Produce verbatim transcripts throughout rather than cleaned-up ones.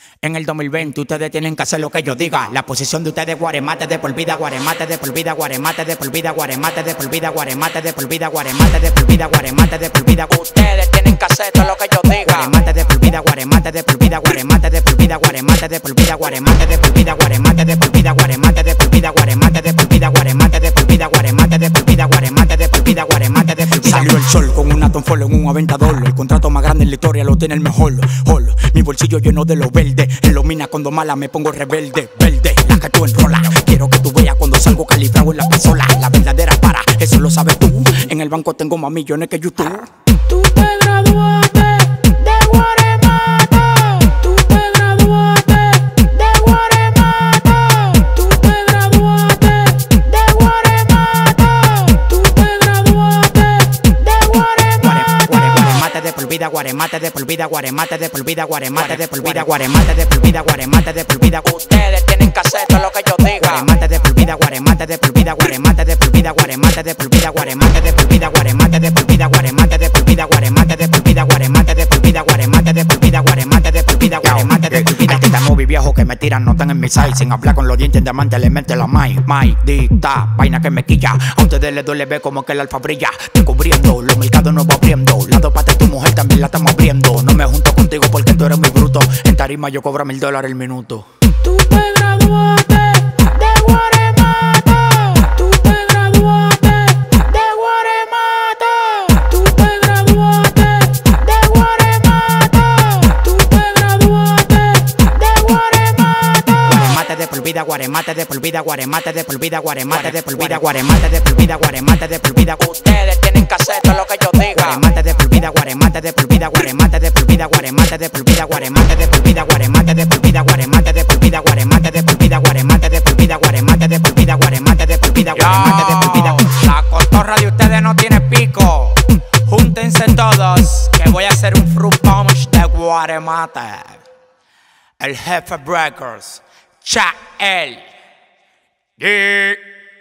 En el dos mil veinte ustedes tienen que hacer lo que yo diga. La posición de ustedes guaremate de por vida, guaremate de por vida, guaremate de por vida, guaremate de por vida, guaremate de por vida, guaremate de por vida, guaremate de por vida. Ustedes tienen que hacer todo lo que yo diga. Guaremate de por vida, guaremate de por vida, guaremate de por vida, guaremate de por vida, guaremate de por vida, guaremate de por vida, guaremate de por vida, guaremate de por vida, guaremate de por vida, guaremate de por vida, guaremate de por vida, guaremate de por vida. Salió el sol con una tonfolo en un aventador. El contrato más grande en la historia lo tiene el mejor. Hol, mi bolsillo lleno de lo verde. En lo mina cuando mala me pongo rebelde. Verde, la que tú enrola. Quiero que tú veas cuando salgo calibrado en la pistola. La verdadera para, eso lo sabes tú. En el banco tengo más millones que YouTube. Tú te graduaste de Guaremate. Tú te graduaste de Guaremate. Tú te graduaste de Guaremate. Tú te graduaste de Guaremate. Guaremate de por vida, guaremate de por vida, guaremate de por vida, guaremate de por vida, guaremate de por vida, guaremate de por vida. Ustedes tienen que hacer todo lo que yo diga. Guaremate de por vida, guaremate de por vida, guaremate de por vida, guaremate de por vida, guaremate de por vida, guaremate de por vida, guaremate de por vida, guaremate de por vida, guaremate de por vida, guaremate de por vida, guaremate de por vida, guaremate de por vida. Este móvil viejo que me tiran no están en mi size. Sin hablar con los dientes en diamante le mete la mai, mai, dicta, vaina que me quilla. A ustedes les duele ver como que el alfa brilla. Estoy cubriendo, los mercados nuevos abriendo. Lado para tu mujer también la estamos abriendo. No me junto contigo porque tú eres muy bruto. En tarima yo cobro mil dólares el minuto. Tú te graduaste de Guaremate. Tú te graduaste de Guaremate. Tú te graduaste de Guaremate. Tú te graduaste de Guaremate. Guaremate de por vida, guaremate de por vida, guaremate de por vida, guaremate de por vida, guaremate de por vida, guaremate de por vida. Ustedes tienen que hacer todo lo que yo diga. Guaremate de por vida, guaremate de por vida, guaremate de por vida, guaremate de por vida, guaremate de por vida, guaremate de por vida, guaremate de por vida, guaremate de por vida, guaremate de por vida, guaremate de por vida, guaremate de por vida, guaremate de por vida. La cotorra de ustedes no tiene pico. Júntense todos que voy a hacer un fruit punch de Guaremate. El jefe Breakers, Chael. Yeah.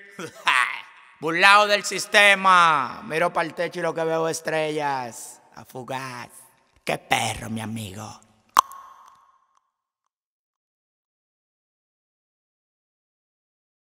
Burlado del sistema. Miro para el techo y lo que veo estrellas. A fugaz. Qué perro, mi amigo.